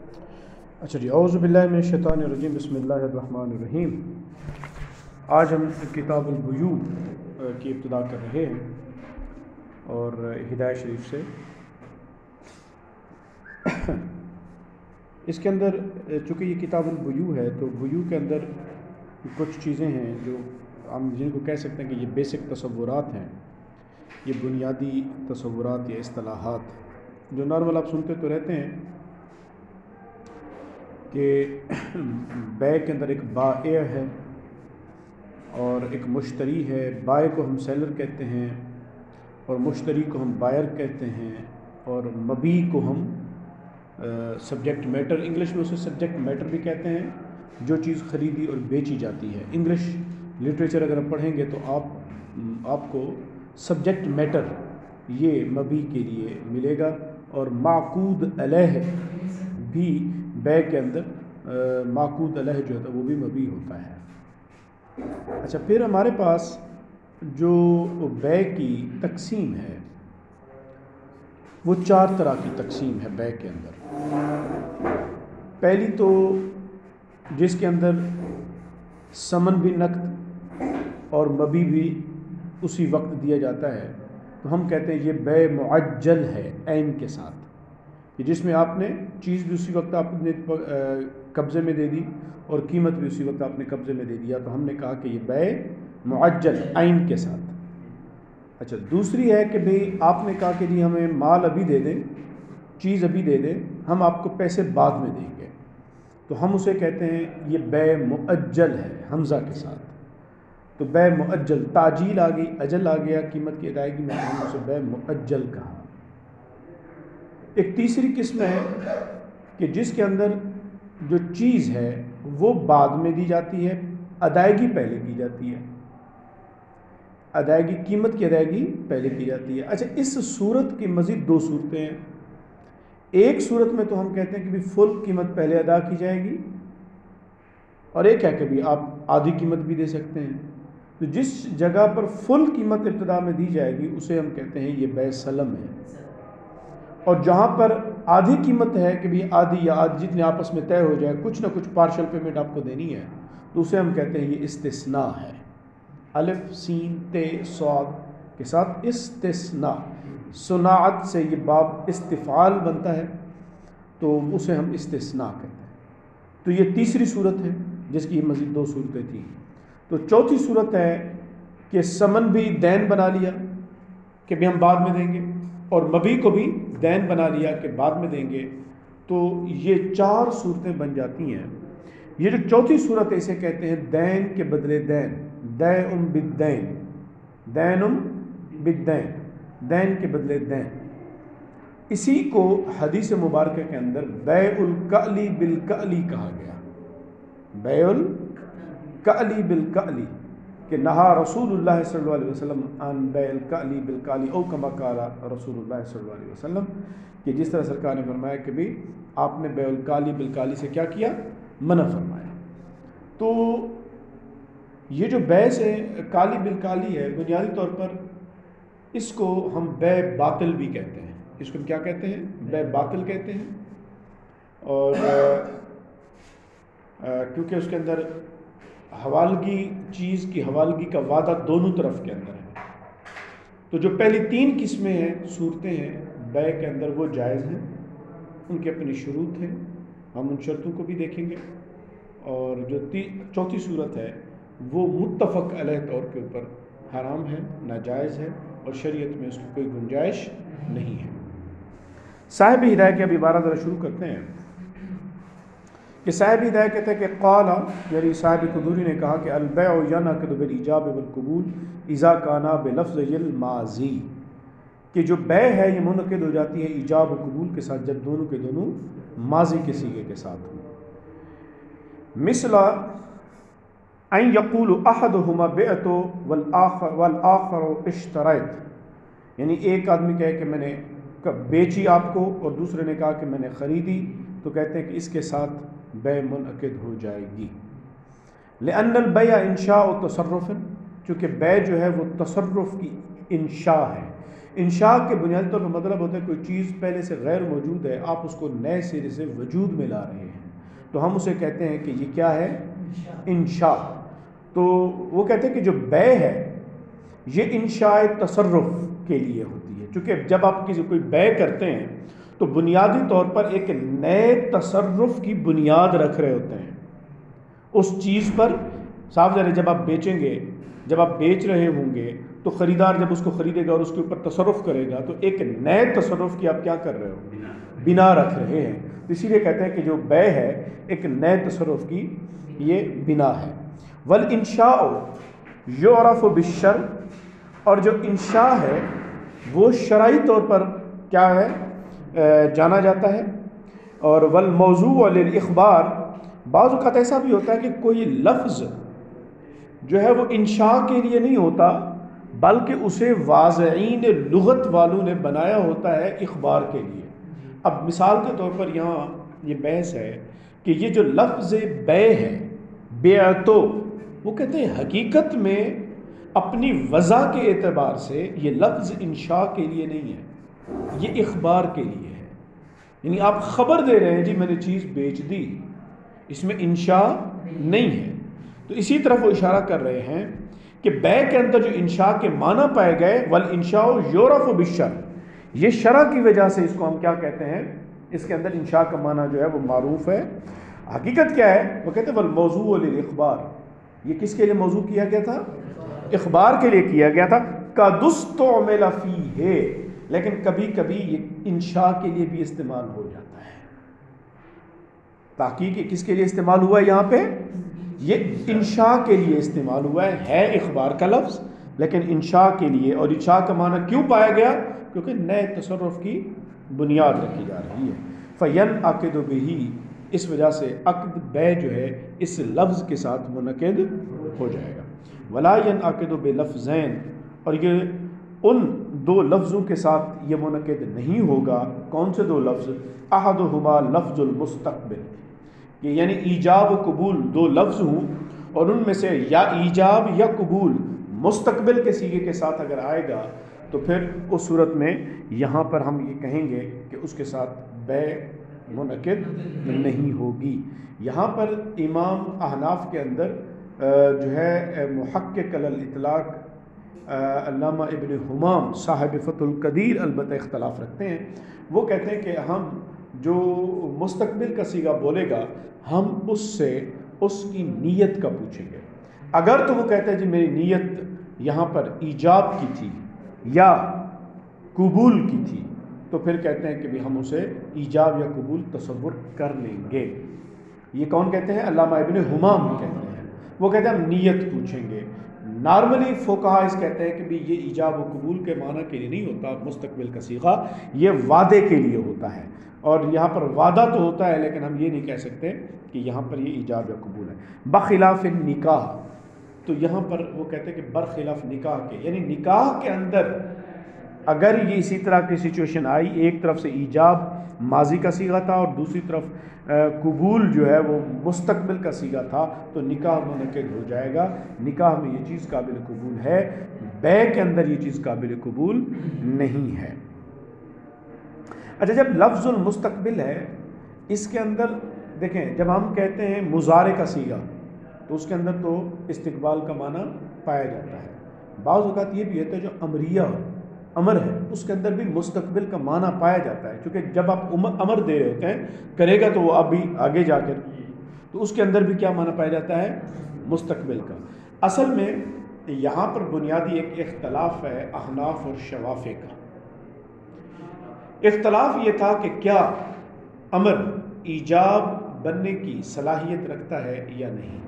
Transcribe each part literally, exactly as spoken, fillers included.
اچھا جی، اعوذ باللہ من الشیطان الرجیم، بسم اللہ الرحمن الرحیم۔ آج ہم کتاب البیوع کی ابتدا کر رہے ہیں اور ہدایت شریف سے اس کے اندر چونکہ یہ کتاب البیوع ہے تو بیوع کے اندر کچھ چیزیں ہیں جو ہم جن کو کہہ سکتے ہیں کہ یہ بیسک تصورات ہیں، یہ بنیادی تصورات یا اصطلاحات جو نارمل آپ سنتے تو رہتے ہیں کہ بیع کے اندر ایک بائع ہے اور ایک مشتری ہے۔ بائع کو ہم سیلر کہتے ہیں اور مشتری کو ہم بائر کہتے ہیں، اور مبیع کو ہم سبجیکٹ میٹر، انگلش میں اسے سبجیکٹ میٹر بھی کہتے ہیں، جو چیز خریدی اور بیچی جاتی ہے۔ انگلش لٹریچر اگر آپ پڑھیں گے تو آپ آپ کو سبجیکٹ میٹر یہ مبیع کے لیے ملے گا، اور معقود علیہ بھی بیع کے اندر معقود علیہ جو ہوتا ہے وہ بھی مبیع ہوتا ہے۔ اچھا، پھر ہمارے پاس جو بیع کی تقسیم ہے وہ چار طرح کی تقسیم ہے بیع کے اندر۔ پہلی تو جس کے اندر ثمن بھی نقد اور مبیع بھی اسی وقت دیا جاتا ہے تو ہم کہتے ہیں یہ بیع معجل ہے عین کے ساتھ، کہ جس میں آپ نے چیز بھی اسی وقت آپ نے قبضے میں دے دی اور قیمت بھی اسی وقت آپ نے قبضے میں دے دیا، تو ہم نے کہا کہ یہ بیع معجل عین کے ساتھ۔ اچھا، دوسری ہے کہ بھئی آپ نے کہا کہ جی ہمیں مال ابھی دے دیں، چیز ابھی دے دیں، ہم آپ کو پیسے بعد میں دیں گے، تو ہم اسے کہتے ہیں یہ بیع مؤجل ہے حمزہ کے ساتھ۔ تو بیع مؤجل، تاجیل آ گئی، اجل آ گیا قیمت کی ادائیگی میں، ہم اسے بیع مؤجل کہا۔ ایک تیسری قسم ہے کہ جس کے اندر جو چیز ہے وہ بعد میں دی جاتی ہے، ادائیگی پہلے کی جاتی ہے، ادائیگی قیمت کی ادائیگی پہلے کی جاتی ہے۔ اچھا، اس صورت کی مزید دو صورتیں ہیں۔ ایک صورت میں تو ہم کہتے ہیں کہ بھی فل قیمت پہلے ادا کی جائے گی، اور ایک ہے کہ بھی آپ آدھی قیمت بھی دے سکتے ہیں۔ تو جس جگہ پر فل قیمت ابتدا میں دی جائے گی اسے ہم کہتے ہیں یہ بیع سلم ہے، اور جہاں پر آدھی قیمت ہے کہ بھی آدھی یا آدھی جتنے آپس میں طے ہو جائے، کچھ نہ کچھ پارشل پیمنٹ آپ کو دینی ہے، تو اسے ہم کہتے ہیں یہ استثناء ہے، الف سین تے صاد کے ساتھ استثناء۔ صناعت سے یہ باب استفعال بنتا ہے تو اسے ہم استثناء کہتے ہیں۔ تو یہ تیسری صورت ہے جس کی مزید دو صورتیں تھیں۔ تو چوتھی صورت ہے کہ ثمن بھی دین بنا لیا کہ بھی ہم بعد میں دیں گے، اور مبیع کو بھی دین بنا لیا کہ بعد میں دیں گے، تو یہ چار صورتیں بن جاتی ہیں۔ یہ جو چوتھی صورت ہے اسے کہتے ہیں دین کے بدلے دین، دین بالدین، دین بالدین، دین کے بدلے دین۔ اسی کو حدیث مبارکہ کے اندر بیع الکألی بالکألی کہا گیا، بیع الکألی بالکألی، کہ نہا رسول اللہ صلی اللہ علیہ وسلم عن بیع الکألی بالکألی او کما قال رسول اللہ صلی اللہ علیہ وسلم، کہ جس طرح سرکار نے فرمایا کہ بھی آپ نے بیع الکألی بالکألی سے کیا کیا، منع فرمایا۔ تو یہ جو بیع سے کالی بالکالی ہے، بنیادی طور پر اس کو ہم بیع باطل بھی کہتے ہیں، اس کو کیا کہتے ہیں، بیع باطل کہتے ہیں، اور کیونکہ اس کے اندر حوالگی، چیز کی حوالگی کا وعدہ دونوں طرف کے اندر ہے۔ تو جو پہلی تین قسمیں ہیں، صورتیں ہیں بیع کے اندر، وہ جائز ہیں، ان کی اپنی شروط ہیں، ہم ان شرطوں کو بھی دیکھیں گے، اور جو چوتھی صورت ہے وہ متفق علیہ طور کے اوپر حرام ہے، ناجائز ہے، اور شریعت میں اس کی کوئی گنجائش نہیں ہے۔ صاحب ہدایہ کی اب عبارت ذرا شروع کرتے ہیں کہ صاحب ہدایہ کہتے ہیں کہ قال، یعنی صاحب قدوری نے کہا کہ البیع ینعقد بالایجاب والقبول اذا کان بلفظ الماضی، کہ جو بیع ہے یہ منعقد ہو جاتی ہے ایجاب و قبول کے ساتھ جب دونوں کے دونوں ماضی کے صیغے کے ساتھ ہوں۔ مثل ان یقول احدہما بعت والآخر والآخر اشتریت، یعنی ایک آدمی کہے کہ میں نے بیچی آپ کو اور دوسرے نے کہا کہ میں نے خریدی، تو کہتے ہیں کہ اس کے ساتھ بیع منعقد ہو جائے گی۔ لأن البیع انشاء تصرف، چونکہ بیع جو ہے وہ تصرف کی انشاء ہے، انشاء کے بنیادی طور پر مطلب ہوتا ہے کوئی چیز پہلے سے غیر موجود ہے، آپ اس کو نئے سرے سے وجود میں لا رہے ہیں، تو ہم اسے کہتے ہیں کہ یہ کیا ہے؟ انشاء۔ تو وہ کہتے ہیں کہ جو بے ہے یہ انشاء تصرف کے لیے ہوتی ہے، چونکہ جب آپ کسی کوئی بے کرتے ہیں تو بنیادی طور پر ایک نئے تصرف کی بنیاد رکھ رہے ہوتے ہیں اس چیز پر۔ صاف ظاہر ہے جب آپ بیچیں گے، جب آپ بیچ رہے ہوں گے تو خریدار جب اس کو خریدے گا اور اس کے اوپر تصرف کرے گا تو ایک نئے تصرف کی آپ کیا کر رہے ہو؟ بنا رکھ رہے ہیں۔ تو اسی لیے کہتے ہیں کہ جو بے ہے ایک نئے تصرف کی یہ بنا ہے۔ والانشاء یعرف بالشرع، اور جو انشاء ہے وہ شرعی طور پر کیا ہے؟ جانا جاتا ہے۔ اور والموضوع للاخبار، بعض اوقات ایسا بھی ہوتا ہے کہ کوئی لفظ جو ہے وہ انشاء کے لیے نہیں ہوتا بلکہ اسے واضعین لغت والوں نے بنایا ہوتا ہے اخبار کے لیے۔ اب مثال کے طور پر یہاں یہ بحث ہے کہ یہ جو لفظ بے ہے، بیعتو، وہ کہتے ہیں حقیقت میں اپنی وضع کے اعتبار سے یہ لفظ انشاء کے لیے نہیں ہے، یہ اخبار کے لیے ہے۔ یعنی آپ خبر دے رہے ہیں جی میں نے چیز بیچ دی، اس میں انشاء نہیں ہے۔ تو اسی طرف وہ اشارہ کر رہے ہیں کہ بے کے اندر جو انشاء کے معنی پائے گئے، والانشاء یعرف بالشرع، یہ شرع کی وجہ سے اس کو ہم کیا کہتے ہیں؟ اس کے اندر انشاء کا معنی جو ہے وہ معروف ہے۔ حقیقت کیا ہے؟ وہ کہتے ہیں والموضوع للاخبار، یہ کس کے لیے موضوع کیا گیا تھا؟ اخبار کے لیے کیا گیا تھا۔ قدستعمل فیہ، لیکن کبھی کبھی یہ انشاء کے لیے بھی استعمال ہو جاتا ہے۔ تحقیق کس کے لیے استعمال ہوا ہے یہاں پہ؟ یہ انشاء کے لیے استعمال ہوا ہے، ہے اخبار کا لفظ لیکن انشاء کے لیے۔ اور انشاء کا معنی کیوں پایا گیا؟ کیونکہ نئے تصرف کی بنیاد رکھی جا رہی ہے۔ فَيَنْعَقِدُ بِهِ، اس وجہ سے عقد بے جو ہے اس لفظ کے ساتھ منعقد ہو جائے گا۔ وَلَا يَنْعَقِدُ بِلَفْظَيْن، اور یہ ان دو لفظوں کے ساتھ یہ منعقد نہیں ہوگا۔ کون سے دو لفظ؟ احدہما لفظ المستقبل، کہ یعنی ایجاب و قبول دو لفظ ہوں اور ان میں سے یا ایجاب یا قبول مستقبل کے صیغے کے ساتھ اگر آئے گا تو پھر اس صورت میں یہاں پر ہم یہ کہیں گے کہ اس کے ساتھ بے منعقد نہیں ہوگی۔ یہاں پر امام احناف کے اندر جو ہے محقق الاطلاق علامہ ابن حمام صاحب فتح القدیر البتہ اختلاف رکھتے ہیں۔ وہ کہتے ہیں کہ ہم جو مستقبل کا صیغہ بولے گا ہم اس سے اس کی نیت کا پوچھیں گے۔ اگر تو وہ کہتے ہیں جی میری نیت یہاں پر ایجاب کی تھی یا قبول کی تھی تو پھر کہتے ہیں کہ بھی ہم اسے ایجاب یا قبول تصور کر لیں گے۔ یہ کون کہتے ہیں؟ علامہ ابن حمام کہتے ہیں۔ وہ کہتے ہیں ہم نیت پوچھیں گے۔ نارملی فقہا اس کہتے ہیں کہ بھی یہ ایجاب و قبول کے معنی کے لیے نہیں ہوتا، مستقبل کا صیغہ یہ وعدے کے لیے ہوتا ہے، اور یہاں پر وعدہ تو ہوتا ہے لیکن ہم یہ نہیں کہہ سکتے کہ یہاں پر یہ ایجاب یا قبول ہے۔ بخلاف نکاح، تو یہاں پر وہ کہتے ہیں کہ برخلاف نکاح کے، یعنی نکاح کے اندر اگر یہ اسی طرح کی سچویشن آئی، ایک طرف سے ایجاب ماضی کا صیغہ تھا اور دوسری طرف قبول جو ہے وہ مستقبل کا صیغہ تھا تو نکاح منعقد ہو جائے گا۔ نکاح میں یہ چیز قابل قبول ہے، بے کے اندر یہ چیز قابل قبول نہیں ہے۔ اچھا، جب لفظ المستقبل ہے اس کے اندر دیکھیں، جب ہم کہتے ہیں مضارع کا صیغہ تو اس کے اندر تو استقبال کا معنی پایا جاتا ہے۔ بعض اوقات یہ بھی ہوتا ہے جو امریہ امر ہے اس کے اندر بھی مستقبل کا معنی پایا جاتا ہے، کیونکہ جب آپ امر دے رہے ہوتے ہیں کرے گا تو وہ ابھی آگے جا کر، تو اس کے اندر بھی کیا معنی پایا جاتا ہے؟ مستقبل کا۔ اصل میں یہاں پر بنیادی ایک اختلاف ہے احناف اور شوافع کا۔ اختلاف یہ تھا کہ کیا امر ایجاب بننے کی صلاحیت رکھتا ہے یا نہیں۔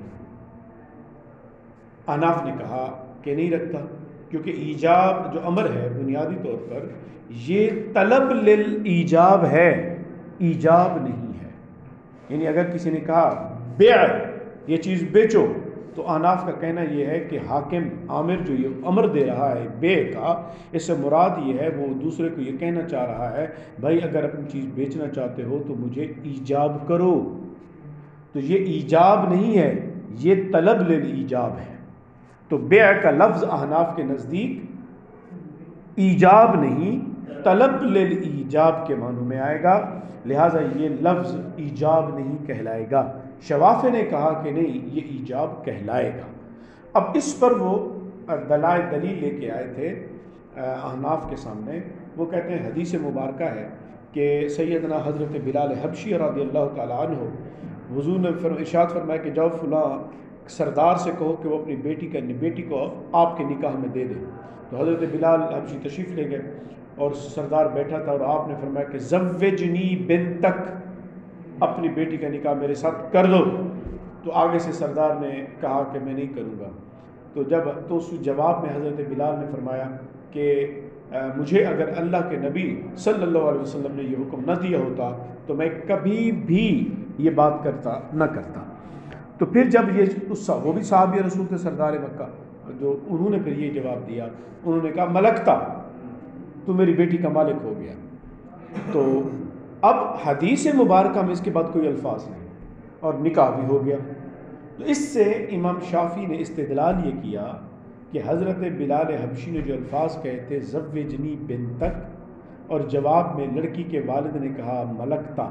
احناف نے کہا کہ نہیں رکھتا، کیونکہ ایجاب جو امر ہے بنیادی طور پر یہ طلب للایجاب ہے، ایجاب نہیں ہے۔ یعنی اگر کسی نے کہا بیع، یہ چیز بیچو، تو احناف کا کہنا یہ ہے کہ حاکم عامر جو یہ امر دے رہا ہے بے کا، اس سے مراد یہ ہے وہ دوسرے کو یہ کہنا چاہ رہا ہے بھائی اگر اپنی چیز بیچنا چاہتے ہو تو مجھے ایجاب کرو۔ تو یہ ایجاب نہیں ہے، یہ طلب للایجاب ہے۔ تو بیع کا لفظ احناف کے نزدیک ایجاب نہیں، طلب للایجاب کے معنوں میں آئے گا، لہٰذا یہ لفظ ایجاب نہیں کہلائے گا۔ شوافع نے کہا کہ نہیں، یہ ایجاب کہلائے گا۔ اب اس پر وہ دلائل دلیل لے کے آئے تھے احناف کے سامنے۔ وہ کہتے ہیں حدیث مبارکہ ہے کہ سیدنا حضرت بلال حبشی رضی اللہ تعالیٰ عنہ، حضور نے ارشاد فرمایا کہ جاؤ فلاں سردار سے کہو کہ وہ اپنی بیٹی کا بیٹی کو آپ کے نکاح میں دے دے۔ تو حضرت بلال حبشی تشریف لے گئے اور سردار بیٹھا تھا، اور آپ نے فرمایا کہ زوجنی بنتک، اپنی بیٹی کا نکاح میرے ساتھ کر دو۔ تو آگے سے سردار نے کہا کہ میں نہیں کروں گا۔ تو جب تو اس جواب میں حضرت بلال نے فرمایا کہ مجھے اگر اللہ کے نبی صلی اللہ علیہ وسلم نے یہ حکم نہ دیا ہوتا تو میں کبھی بھی یہ بات کرتا نہ کرتا۔ تو پھر جب یہ اس وہ بھی صحابی رسول تھے سردار مکہ، جو انہوں نے پھر یہ جواب دیا، انہوں نے کہا ملکتا، تو میری بیٹی کا مالک ہو گیا۔ تو اب حدیث مبارکہ میں اس کے بعد کوئی الفاظ نہیں اور نکاح بھی ہو گیا۔ تو اس سے امام شافعی نے استدلال یہ کیا کہ حضرت بلال حبشی نے جو الفاظ کہے تھے زوجنی بنتک، اور جواب میں لڑکی کے والد نے کہا ملکتا،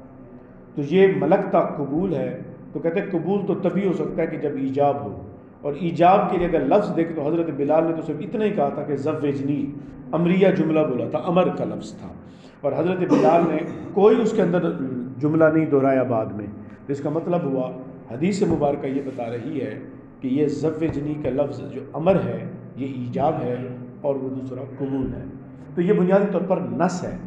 تو یہ ملکتا قبول ہے۔ تو کہتے ہیں قبول تو تبھی ہو سکتا ہے کہ جب ایجاب ہو، اور ایجاب کے لیے اگر لفظ دیکھ تو حضرت بلال نے تو صرف اتنا ہی کہا تھا کہ زوجنی، امریہ جملہ بولا تھا، امر کا لفظ تھا، اور حضرت بلال نے کوئی اس کے اندر جملہ نہیں دہرایا بعد میں۔ اس کا مطلب ہوا حدیث مبارکہ یہ بتا رہی ہے کہ یہ زوجنی کا لفظ جو امر ہے یہ ایجاب ہے، اور وہ دوسرا قبول ہے۔ تو یہ بنیادی طور پر نص ہے۔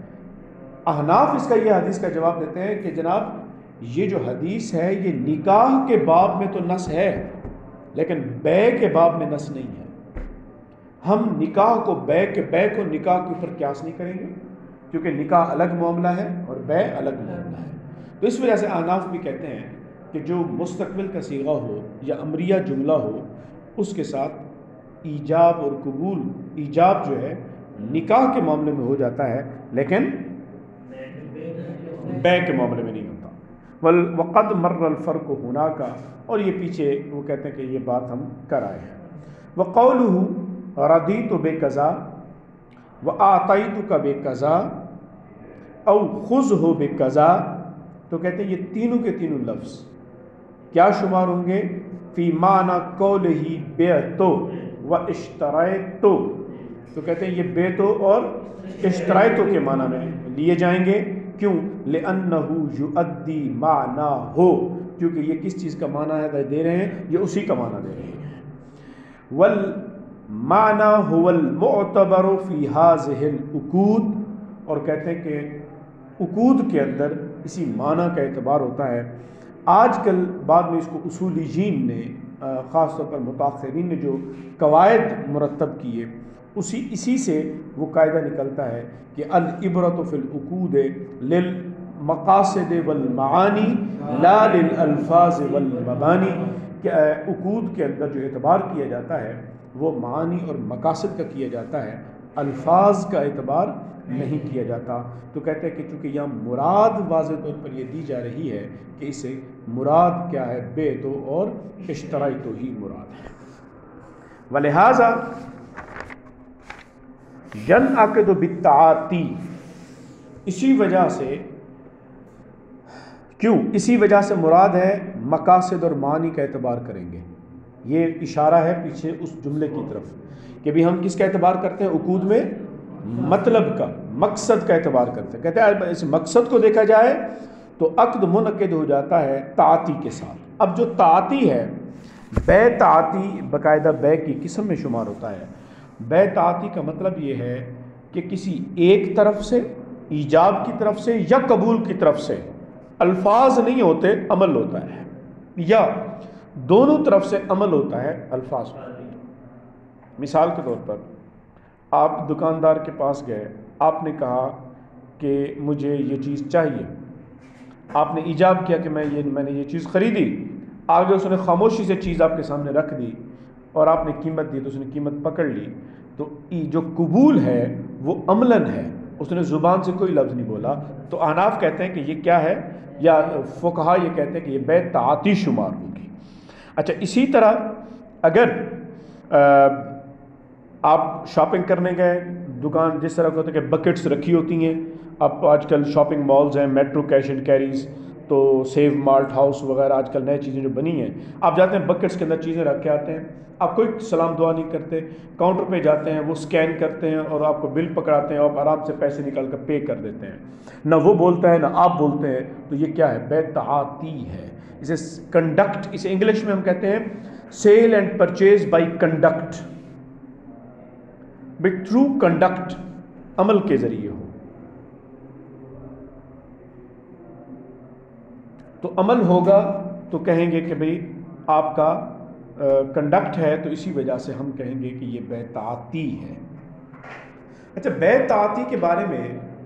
احناف اس کا یہ حدیث کا جواب دیتے ہیں کہ جناب یہ جو حدیث ہے یہ نکاح کے باب میں تو نص ہے، لیکن بے کے باب میں نص نہیں ہے۔ ہم نکاح کو بے کے بے کو نکاح کے اوپر قیاس نہیں کریں گے، کیونکہ نکاح الگ معاملہ ہے اور بے الگ معاملہ ہے۔ تو اس وجہ سے احناف بھی کہتے ہیں کہ جو مستقبل کا صیغہ ہو یا امریہ جملہ ہو، اس کے ساتھ ایجاب اور قبول، ایجاب جو ہے نکاح کے معاملے میں ہو جاتا ہے لیکن بے کے معاملے میں نہیں ہوتا۔ وقد مر الفرق ہونا کا، اور یہ پیچھے وہ کہتے ہیں کہ یہ بات ہم کر آئے ہیں۔ وقولہ رضیت بکذا وآتیتک بکذا او خذہ بکذا، تو کہتے ہیں یہ تینوں کے تینوں لفظ کیا شمار ہوں گے؟ فی معنی قولہ بعت و اشتریت، تو کہتے ہیں یہ بیتو اور اشتریتو کے معنی میں لیے جائیں گے۔ کیوں؟ لأنہ یؤدی معناہ، کیونکہ یہ کس چیز کا معنی ہے دے رہے ہیں، یہ اسی کا معنی دے رہے ہیں۔ والمعنی هو المعتبر فی هذه العقود، اور کہتے ہیں کہ عقود کے اندر اسی معنی کا اعتبار ہوتا ہے۔ آج کل بعد میں اس کو اصولیین نے، خاص طور پر متاخرین نے جو قواعد مرتب کیے، اسی اسی سے وہ قاعدہ نکلتا ہے کہ العبرۃ فی العقود للمقاصد والمعانی لا للالفاظ والمبانی، کہ عقود کے اندر جو اعتبار کیا جاتا ہے وہ معانی اور مقاصد کا کیا جاتا ہے، الفاظ کا اعتبار نہیں کیا جاتا۔ تو کہتے ہیں کہ چونکہ یہاں مراد واضح طور پر یہ دی جا رہی ہے کہ اسے مراد کیا ہے، بیتو اور اشتریتو ہی مراد ہے۔ ولہذا ینعقد بالتعاطی، اسی وجہ سے، کیوں؟ اسی وجہ سے مراد ہے مقاصد اور معنی کا اعتبار کریں گے۔ یہ اشارہ ہے پیچھے اس جملے کی طرف کہ بھی ہم کس کا اعتبار کرتے ہیں عقود میں؟ مطلب کا، مقصد کا اعتبار کرتے ہیں۔ کہتے ہیں اس مقصد کو دیکھا جائے تو عقد منعقد ہو جاتا ہے تعاطی کے ساتھ۔ اب جو تعاطی ہے، بے تعاطی باقاعدہ بے کی قسم میں شمار ہوتا ہے۔ بے تعاطی کا مطلب یہ ہے کہ کسی ایک طرف سے، ایجاب کی طرف سے یا قبول کی طرف سے، الفاظ نہیں ہوتے، عمل ہوتا ہے، یا دونوں طرف سے عمل ہوتا ہے، الفاظ ہوتے ہیں۔ مثال کے طور پر آپ دکاندار کے پاس گئے، آپ نے کہا کہ مجھے یہ چیز چاہیے، آپ نے ایجاب کیا کہ میں یہ میں نے یہ چیز خریدی، آگے اس نے خاموشی سے چیز آپ کے سامنے رکھ دی اور آپ نے قیمت دی تو اس نے قیمت پکڑ لی۔ تو جو قبول ہے وہ عملاً ہے، اس نے زبان سے کوئی لفظ نہیں بولا۔ تو احناف کہتے ہیں کہ یہ کیا ہے، یا فقہا یہ کہتے ہیں کہ یہ بے تعاطی شمار ہوگی۔ اچھا، اسی طرح اگر آپ شاپنگ کرنے گئے، دکان جس طرح کا ہوتا ہے کہ بکٹس رکھی ہوتی ہیں، اب آج کل شاپنگ مالز ہیں، میٹرو کیش اینڈ کیریز، تو سیو مارٹ ہاؤس وغیرہ آج کل نئے چیزیں جو بنی ہیں، آپ جاتے ہیں بکٹس کے اندر چیزیں رکھ کے آتے ہیں، آپ کوئی سلام دعا نہیں کرتے، کاؤنٹر پہ جاتے ہیں، وہ سکین کرتے ہیں اور آپ کو بل پکڑاتے ہیں، آپ آرام سے پیسے نکال کر پے کر دیتے ہیں، نہ وہ بولتا ہے نہ آپ بولتے ہیں، تو یہ کیا ہے؟ بے تعاطی ہے۔ اسے کنڈکٹ، اسے انگلش میں ہم کہتے ہیں sale and purchase by conduct, بھئی تھرو کنڈکٹ، عمل کے ذریعے ہو۔ تو عمل ہوگا تو کہیں گے کہ بھئی آپ کا کنڈکٹ ہے، تو اسی وجہ سے ہم کہیں گے کہ یہ بے تعاطی ہے۔ اچھا، بے تعاطی کے بارے میں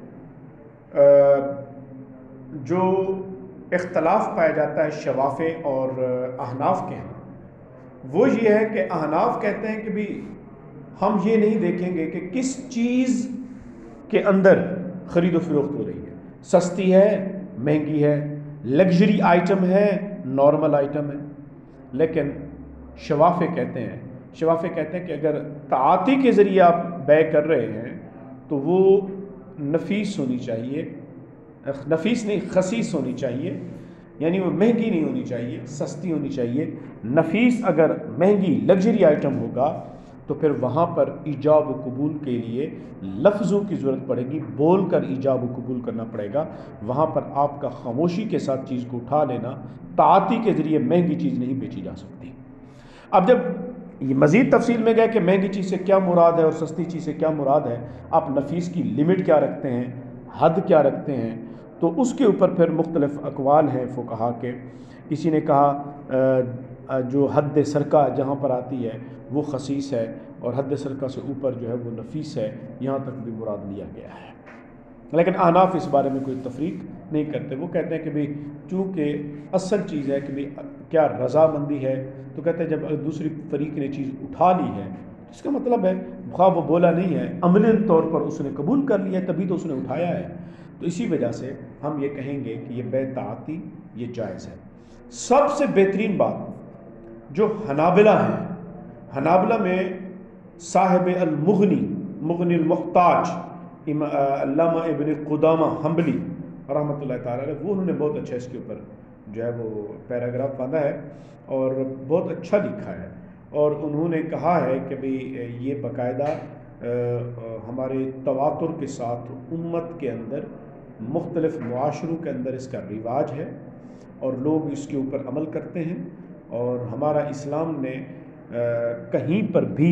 جو اختلاف پایا جاتا ہے شوافے اور احناف کے ہاں، وہ یہ ہے کہ احناف کہتے ہیں کہ بھی ہم یہ نہیں دیکھیں گے کہ کس چیز کے اندر خرید و فروخت ہو رہی ہے، سستی ہے، مہنگی ہے، لگژری آئٹم ہے، نارمل آئٹم ہے، لیکن شوافے کہتے ہیں شوافے کہتے ہیں کہ اگر تعاطی کے ذریعے آپ بے کر رہے ہیں تو وہ نفیس ہونی چاہیے، نفیس نہیں خسیس ہونی چاہیے، یعنی وہ مہنگی نہیں ہونی چاہیے، سستی ہونی چاہیے۔ نفیس اگر مہنگی لگژری آئٹم ہوگا تو پھر وہاں پر ایجاب و قبول کے لیے لفظوں کی ضرورت پڑے گی، بول کر ایجاب و قبول کرنا پڑے گا۔ وہاں پر آپ کا خاموشی کے ساتھ چیز کو اٹھا لینا، تعاطی کے ذریعے مہنگی چیز نہیں بیچی جا سکتی۔ اب جب یہ مزید تفصیل میں گئے کہ مہنگی چیز سے کیا مراد ہے اور سستی چیز سے کیا مراد ہے، آپ نفیس کی لمٹ کیا رکھتے ہیں، حد کیا رکھتے ہیں، تو اس کے اوپر پھر مختلف اقوال ہیں فقہا کے۔ کسی نے کہا جو حد سرقہ جہاں پر آتی ہے وہ خسیس ہے، اور حد سرقہ سے اوپر جو ہے وہ نفیس ہے، یہاں تک بھی مراد لیا گیا ہے۔ لیکن احناف اس بارے میں کوئی تفریق نہیں کرتے، وہ کہتے ہیں کہ بھئی چونکہ اصل چیز ہے کہ بھئی کیا رضامندی ہے، تو کہتے ہیں جب دوسری فریق نے چیز اٹھا لی ہے اس کا مطلب ہے خواہ وہ بولا نہیں ہے، عملی طور پر اس نے قبول کر لیا ہے، تبھی تو اس نے اٹھایا ہے، تو اسی وجہ سے ہم یہ کہیں گے کہ یہ بے تعاطی یہ جائز ہے۔ سب سے بہترین بات جو حنابلہ ہیں، حنابلہ میں صاحب المغنی، مغنی المحتاج، علامہ ابن قدامہ حنبلی رحمۃ اللہ تعالیٰ علیہ، وہ انہوں نے بہت اچھا اس کے اوپر جو ہے وہ پیراگراف باندھا ہے اور بہت اچھا لکھا ہے، اور انہوں نے کہا ہے کہ بھئی یہ باقاعدہ ہمارے تواتر کے ساتھ امت کے اندر مختلف معاشروں کے اندر اس کا رواج ہے اور لوگ اس کے اوپر عمل کرتے ہیں، اور ہمارا اسلام نے کہیں پر بھی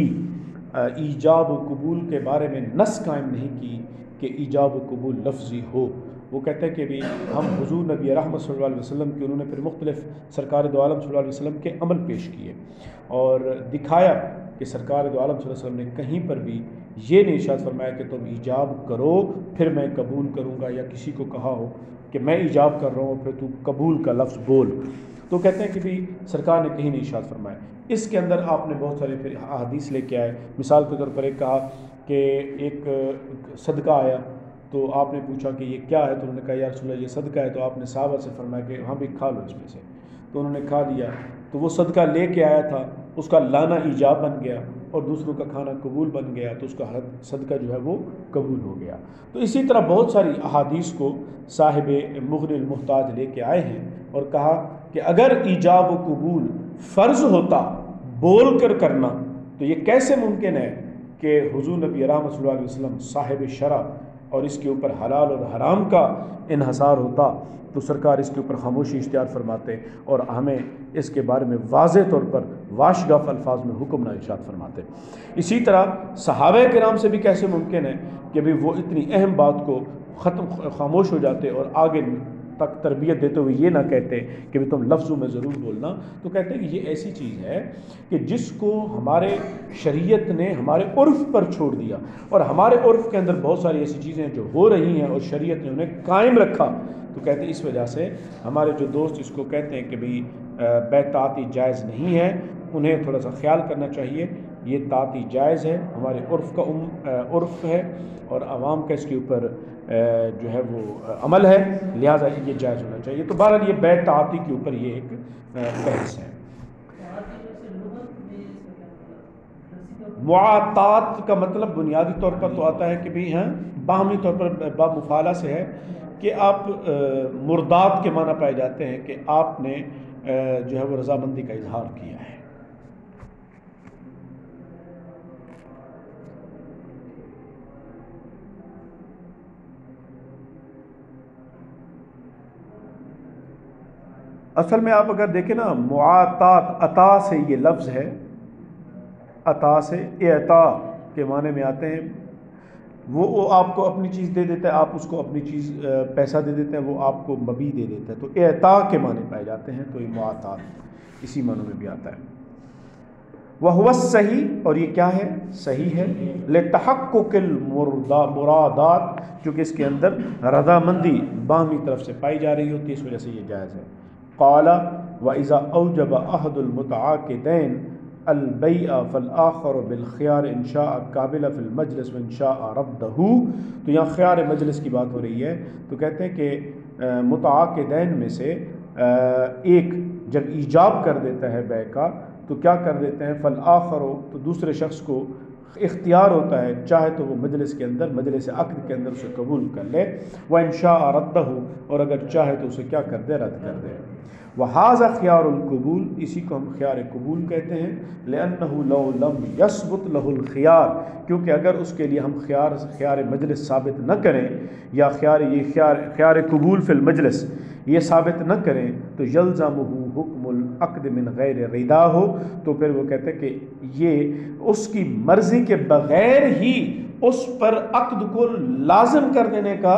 ایجاب و قبول کے بارے میں نص قائم نہیں کی کہ ایجاب و قبول لفظی ہو۔ وہ کہتے ہیں کہ بھی ہم حضور نبی رحمت صلی اللہ علیہ وسلم کے، انہوں نے پھر مختلف سرکار دو عالم صلی اللہ علیہ وسلم کے عمل پیش کیے اور دکھایا کہ سرکار دو عالم صلی اللہ علیہ وسلم نے کہیں پر بھی یہ نہیں ارشاد فرمایا کہ تم ایجاب کرو پھر میں قبول کروں گا، یا کسی کو کہا ہو کہ میں ایجاب کر رہا ہوں پھر تو قبول کا لفظ بول۔ تو کہتے ہیں کہ بھی سرکار نے کہیں نہیں ارشاد فرمایا۔ اس کے اندر آپ نے بہت سارے پھر احادیث لے کے آئے، مثال کے طور پر ایک کہا کہ ایک صدقہ آیا تو آپ نے پوچھا کہ یہ کیا ہے، تو انہوں نے کہا یا رسول اللہ یہ صدقہ ہے، تو آپ نے صحابہ سے فرمایا کہ ہاں بھی کھا لو اس میں سے، تو انہوں نے کھا لیا، تو وہ صدقہ لے کے آیا تھا، اس کا لانا ایجاب بن گیا اور دوسروں کا کھانا قبول بن گیا، تو اس کا صدقہ جو ہے وہ قبول ہو گیا۔ تو اسی طرح بہت ساری احادیث کو صاحب مغنی المحتاج لے کے آئے ہیں اور کہا کہ اگر ایجاب و قبول فرض ہوتا بول کر کرنا تو یہ کیسے ممکن ہے کہ حضور نبی رحمت صلی اللہ علیہ وسلم صاحب شرع اور اس کے اوپر حلال اور حرام کا انحصار ہوتا تو سرکار اس کے اوپر خاموشی اختیار فرماتے اور ہمیں اس کے بارے میں واضح طور پر واشگاف الفاظ میں حکم نہ ارشاد فرماتے۔ اسی طرح صحابہ کرام سے بھی کیسے ممکن ہے کہ بھی وہ اتنی اہم بات کو ختم خاموش ہو جاتے اور آگے تک تربیت دیتے ہوئے یہ نہ کہتے کہ بھی تم لفظوں میں ضرور بولنا، تو کہتے ہیں کہ یہ ایسی چیز ہے کہ جس کو ہمارے شریعت نے ہمارے عرف پر چھوڑ دیا، اور ہمارے عرف کے اندر بہت ساری ایسی چیزیں جو ہو رہی ہیں اور شریعت نے انہیں قائم رکھا، تو کہتے ہیں اس وجہ سے ہمارے جو دوست اس کو کہتے ہیں کہ بھی بے تعاطی جائز نہیں ہے، انہیں تھوڑا سا خیال کرنا چاہیے۔ یہ تعاطی جائز ہے، ہمارے عرف کا عرف ہے اور عوام کا اس کے اوپر جو ہے وہ عمل ہے، لہٰذا یہ جائز ہونا چاہیے۔ تو بہرحال یہ بے تعاطی کے اوپر یہ ایک بحث ہے۔ معاطات کا مطلب بنیادی طور پر تو آتا ہے کہ بھی ہاں باہمی طور پر باب مفالہ سے ہے کہ آپ مردات کے معنی پائے جاتے ہیں کہ آپ نے جو ہے وہ رضامندی کا اظہار کیا ہے. اصل میں آپ اگر دیکھیں نا معاطات عطا سے یہ لفظ ہے، عطا سے اعطا کے معنی میں آتے ہیں. وہ وہ آپ کو اپنی چیز دے دیتا ہے، آپ اس کو اپنی چیز پیسہ دے دیتے ہیں، وہ آپ کو مبی دے دیتا ہے، تو اعطا کے معنی پائے جاتے ہیں. تو یہ معاطات اسی معنی میں بھی آتا ہے. وَهُوَ الصحیح، اور یہ کیا ہے؟ صحیح ہے. لِتَحَقُّقِ الْمُرَادَات، چونکہ اس کے اندر رضامندی باہمی طرف سے پائی جا رہی ہوتی ہے، اس وجہ سے یہ جائز ہے. قال وَإِذَا أَوْجَبَ أَحَدُ الْمُتَعَاقِدَيْنِ الْبَيْعَ فَالْآخَرُ بِالْخِيَارِ إِنْ شَاءَ قَابِلَ فِي الْمَجْلِسِ وَإِنْ شَاءَ رَدَّهُ. تو یہاں خیار مجلس کی بات ہو رہی ہے. تو کہتے ہیں کہ متعاقدین میں سے ایک جب ایجاب کر دیتا ہے بیع کا تو کیا کر دیتے ہیں؟ فَالْآخَرُ، تو دوسرے شخص کو اختیار ہوتا ہے، چاہے تو وہ مجلس کے اندر مجلس عقد کے اندر اسے قبول کر لے، وَإِنْ شَاءَ رَدَّهُ، اور اگر چاہے تو اسے کیا کر دے؟ رد کر دے. وَهَذَا خِيَارُ الْقُبُول، اسی کو ہم خیار قبول کہتے ہیں. لِأَنَّهُ لَوْ لَمْ يَثْبُتْ لَهُ الْخِيَار، کیونکہ اگر اس کے لیے ہم خیار خیار مجلس ثابت نہ کریں، یا خیار یہ خیار خیار قبول فی المجلس یہ ثابت نہ کریں، تو یلزمہ حکم العقد من غیر رضا ہو، تو پھر وہ کہتے ہیں کہ یہ اس کی مرضی کے بغیر ہی اس پر عقد کو لازم کر دینے کا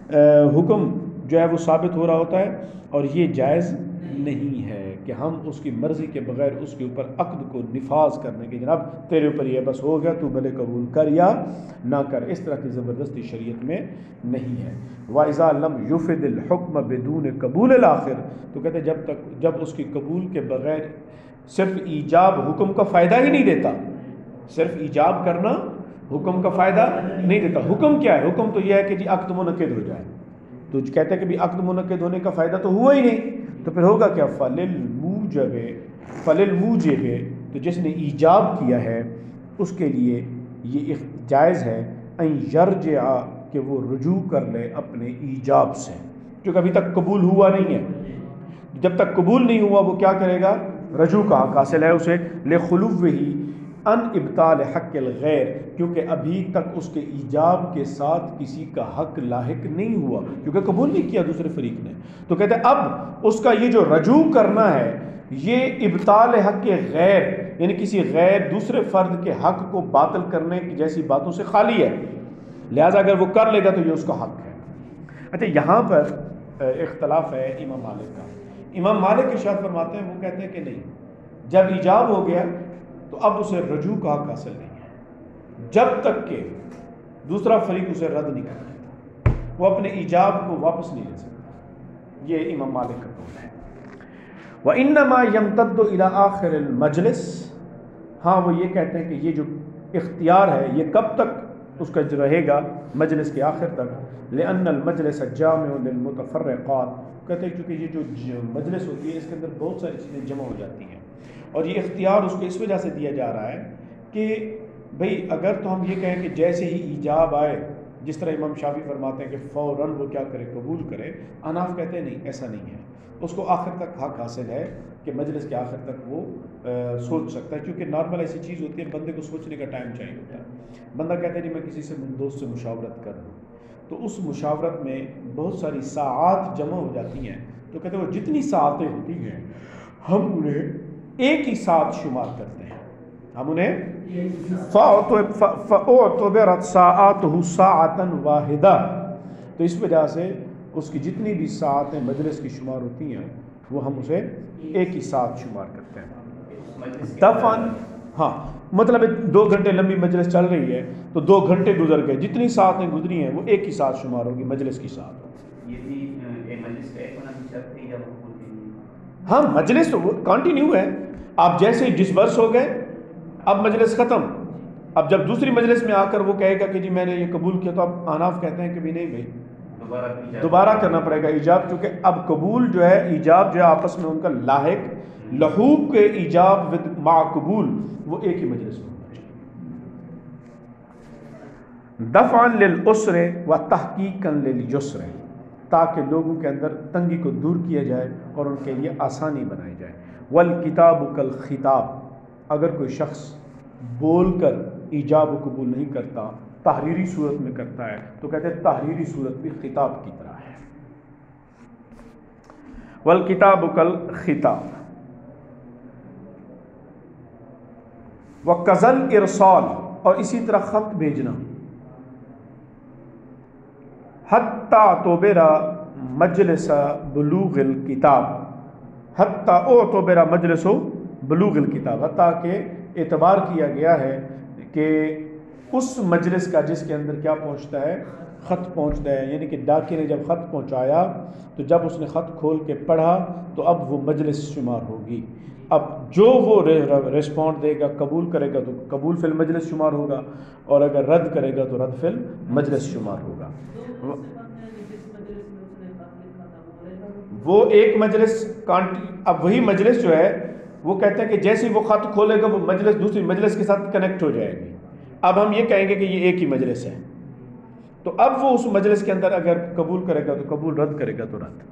حکم جو ہے وہ ثابت ہو رہا ہوتا ہے، اور یہ جائز نہیں ہے کہ ہم اس کی مرضی کے بغیر اس کے اوپر عقد کو نفاذ کرنے کے، جناب تیرے اوپر یہ بس ہو گیا، تو بھلے قبول کر یا نہ کر، اس طرح کی زبردستی شریعت میں نہیں ہے. وَإِذَا لَمْ يُفِدِ الْحُكْمَ بِدُونِ قبول الآخر، تو کہتے ہیں جب تک جب اس کی قبول کے بغیر صرف ایجاب حکم کا فائدہ ہی نہیں دیتا، صرف ایجاب کرنا حکم کا فائدہ نہیں دیتا. حکم کیا ہے؟ حکم تو یہ ہے کہ جی عقد منعقد ہو جائے، تو کہتے ہیں کہ بھی عقد منعقد ہونے کا فائدہ تو ہوا ہی نہیں، تو پھر ہوگا کیا؟ فَلِلْمُوجِبِ فَلِلْمُوجِبِ، تو جس نے ایجاب کیا ہے اس کے لیے یہ جائز ہے ان یرجع، کہ وہ رجوع کر لے اپنے ایجاب سے، جو ابھی تک قبول ہوا نہیں ہے. جب تک قبول نہیں ہوا وہ کیا کرے گا؟ رجوع کا حق حاصل ہے اسے. لِخُلُوِّهِ ان ابطال حق الغیر، کیونکہ ابھی تک اس کے ایجاب کے ساتھ کسی کا حق لاحق نہیں ہوا، کیونکہ قبول نہیں کیا دوسرے فریق نے. تو کہتے ہیں اب اس کا یہ جو رجوع کرنا ہے یہ ابطال حق غیر، یعنی کسی غیر دوسرے فرد کے حق کو باطل کرنے کی جیسی باتوں سے خالی ہے، لہذا اگر وہ کر لے گا تو یہ اس کا حق ہے. اچھا یہاں پر اختلاف ہے امام مالک کا. امام مالک ارشاد فرماتے ہیں، وہ کہتے ہیں کہ نہیں، جب ایجاب ہو گیا تو اب اسے رجوع کا حق حاصل نہیں ہے جب تک کہ دوسرا فریق اسے رد نہیں کر دیتا، وہ اپنے ایجاب کو واپس نہیں لے سکتا. یہ امام مالک کا قول ہے. وَإِنَّمَا يَمْتَدُّ إِلَىٰ آخِرِ الْمَجْلِسِ، ہاں وہ یہ کہتے ہیں کہ یہ جو اختیار ہے یہ کب تک اس کا رہے گا؟ مجلس کے آخر تک. لِأَنَّ الْمَجْلِسَ جَامِعٌ لِلْمُتَفَرِّقَاتِ، کہتے ہیں کیونکہ یہ جو مجلس ہوتی ہے اس کے اندر بہت ساری چیزیں جمع ہو جاتی ہیں، اور یہ اختیار اس کو اس وجہ سے دیا جا رہا ہے کہ بھئی اگر تو ہم یہ کہیں کہ جیسے ہی ایجاب آئے، جس طرح امام شافعی فرماتے ہیں کہ فوراً وہ کیا کرے؟ قبول کرے. حناف کہتے ہیں نہیں، ایسا نہیں ہے، اس کو آخر تک حق حاصل ہے کہ مجلس کے آخر تک وہ آ, سوچ سکتا ہے، کیونکہ نارمل ایسی چیز ہوتی ہے بندے کو سوچنے کا ٹائم چاہیے ہوتا ہے. بندہ کہتا ہے جی میں کسی سے دوست سے مشاورت کر لوں، تو اس مشاورت میں بہت ساری ساعات جمع ہو جاتی ہیں، تو کہتے ہیں وہ جتنی ساعتیں ہوتی ہیں ہم انہیں ایک ہی ساتھ شمار کرتے ہیں، ہم انہیں فَأُعْتُبِرَتْ سَاعَاتُهُ سَاعَةً وَاحِدَةً، تو اس وجہ سے اس کی جتنی بھی ساعتیں مجلس کی شمار ہوتی ہیں وہ ہم اسے ایک ہی ساتھ شمار کرتے ہیں. دفعاً، ہاں مطلب دو گھنٹے لمبی مجلس چل رہی ہے تو دو گھنٹے گزر گئے، جتنی ساعتیں گزری ہیں وہ ایک ہی ساتھ شمار ہوگی مجلس کی ساتھ. ہاں مجلس تو کنٹینیو ہے، آپ جیسے ہی ڈسبرس ہو گئے اب مجلس ختم. اب جب دوسری مجلس میں آ کر وہ کہے گا کہ جی میں نے یہ قبول کیا، تو اب حناف کہتے ہیں کہ بھی نہیں بھائی دوبارہ کرنا پڑے گا ایجاب، کیونکہ اب قبول جو ہے ایجاب جو ہے آپس میں ان کا لاحق لحوق کے ایجاب مع قبول وہ ایک ہی مجلس میں ہونا چاہیے. دفعاً للعسر و تحقیقاً للیسر، تاکہ لوگوں کے اندر تنگی کو دور کیا جائے اور ان کے لیے آسانی بنائی جائے۔ والکتاب کالخطاب، اگر کوئی شخص بول کر ایجاب و قبول نہیں کرتا، تحریری صورت میں کرتا ہے، تو کہتے ہیں تحریری صورت بھی خطاب کی طرح ہے۔ والکتاب کالخطاب وکذل ارسال، اور اسی طرح خط بھیجنا، حتی توبرا مجلس بلوغ الکتاب، حتی اعتبر مجلس بلوغ الکتاب، حتیٰ کہ اعتبار کیا گیا ہے کہ اس مجلس کا جس کے اندر کیا پہنچتا ہے، خط پہنچتا ہے، یعنی کہ ڈاکی نے جب خط پہنچایا تو جب اس نے خط کھول کے پڑھا تو اب وہ مجلس شمار ہوگی۔ اب جو وہ ریسپونڈ دے گا، قبول کرے گا تو قبول فی المجلس شمار ہوگا، اور اگر رد کرے گا تو رد فی المجلس شمار ہوگا۔ وہ ایک مجلس کانٹی، اب وہی مجلس جو ہے وہ کہتے ہیں کہ جیسے ہی وہ خط کھولے گا وہ مجلس دوسری مجلس کے ساتھ کنیکٹ ہو جائے گی۔ اب ہم یہ کہیں گے کہ یہ ایک ہی مجلس ہے، تو اب وہ اس مجلس کے اندر اگر قبول کرے گا تو قبول، رد کرے گا تو رد۔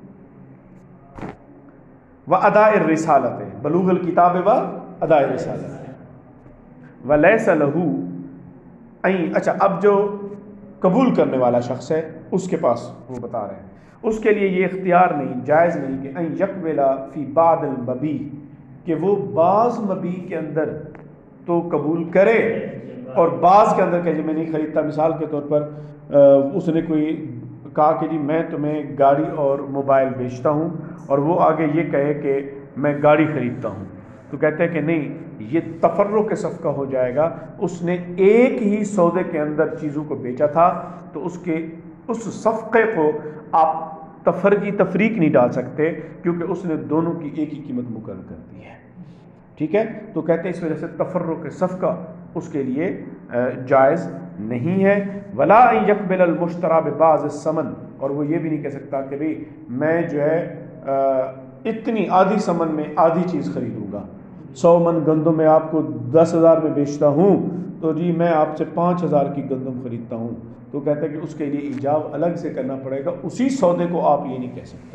وَأَدَاءِ الرِّسَالَةِ، بلوغ الکتاب و اداء الرسالہ، وَلَيْسَ لَهُ أَن، اچھا اب جو قبول کرنے والا شخص ہے اس کے پاس وہ بتا رہے ہیں، اس کے لیے یہ اختیار نہیں، جائز نہیں کہ ان یقبل فی بعض المبی، کہ وہ بعض مبی کے اندر تو قبول کرے اور بعض کے اندر کہ جی میں نہیں خریدتا۔ مثال کے طور پر اس نے کوئی کہا کہ جی میں تمہیں گاڑی اور موبائل بیچتا ہوں، اور وہ آگے یہ کہے کہ میں گاڑی خریدتا ہوں، تو کہتے ہیں کہ نہیں، یہ تفرق صفقہ ہو جائے گا۔ اس نے ایک ہی سودے کے اندر چیزوں کو بیچا تھا، تو اس کے اس صفقے کو آپ تفرقی تفریق نہیں ڈال سکتے، کیونکہ اس نے دونوں کی ایک ہی قیمت مقرر کر دی ہے، ٹھیک ہے؟ تو کہتے ہیں اس وجہ سے تفرق صفقہ اس کے لیے جائز نہیں ہے۔ ولا ان یقبل المشتری ببعض الثمن، اور وہ یہ بھی نہیں کہہ سکتا کہ بھئی میں جو ہے اتنی آدھی ثمن میں آدھی چیز خریدوں گا، سو من گندم میں آپ کو دس ہزار میں بیچتا ہوں تو جی میں آپ سے پانچ ہزار کی گندم خریدتا ہوں، تو کہتے ہیں کہ اس کے لیے ایجاب الگ سے کرنا پڑے گا، اسی سودے کو آپ یہ نہیں کہہ سکتے۔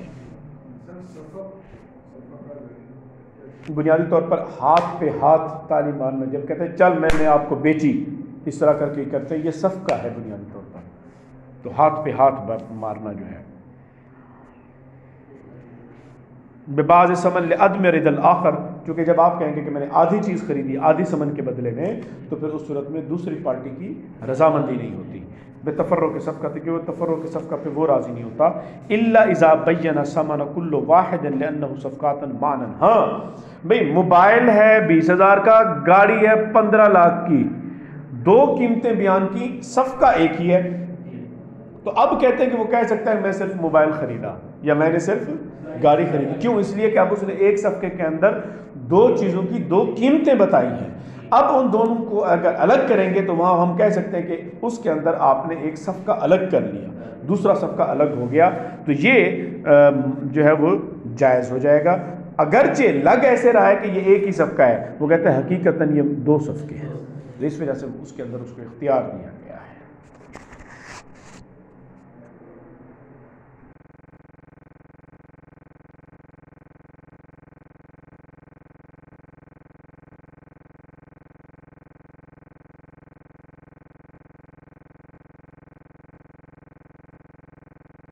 بنیادی طور پر ہاتھ پہ ہاتھ تعلیمان میں جب کہتے ہیں چل میں نے آپ کو بیچی، اس طرح کر کے کرتے ہیں، یہ صفقہ ہے بنیادی طور پر، تو ہاتھ پہ ہاتھ مارنا جو ہے۔ ببعض ثمن لعدم رضا الآخر، کیونکہ جب آپ کہیں گے کہ میں نے آدھی چیز خریدی آدھی ثمن کے بدلے میں، تو پھر اس صورت میں دوسری پارٹی کی رضامندی نہیں ہوتی۔ بے تفرق صفقہ، کہ وہ تفرق صفقہ پہ وہ راضی نہیں ہوتا۔ الا اذا بین ثمن کل واحد لانه صفقات معنا، ہاں بھئی موبائل ہے بیس ہزار کا، گاڑی ہے پندرہ لاکھ کی، دو قیمتیں بیان کی، صفقہ ایک ہی ہے، تو اب کہتے ہیں کہ وہ کہہ سکتا ہے میں صرف موبائل خریدا یا میں نے صرف گاڑی خریدی، کیوں؟ اس لیے کہ اب اس نے ایک صفقے کے اندر دو چیزوں کی دو قیمتیں بتائی ہیں۔ اب ان دونوں کو اگر الگ کریں گے تو وہاں ہم کہہ سکتے ہیں کہ اس کے اندر آپ نے ایک صفقہ الگ کر لیا، دوسرا صفقہ الگ ہو گیا، تو یہ جو ہے وہ جائز ہو جائے گا۔ اگرچہ لگ ایسے رہا ہے کہ یہ ایک ہی صفقہ ہے، وہ کہتے ہیں حقیقتاً یہ دو صفقے ہیں، اس وجہ سے اس کے اندر اس کو اختیار دیا گیا۔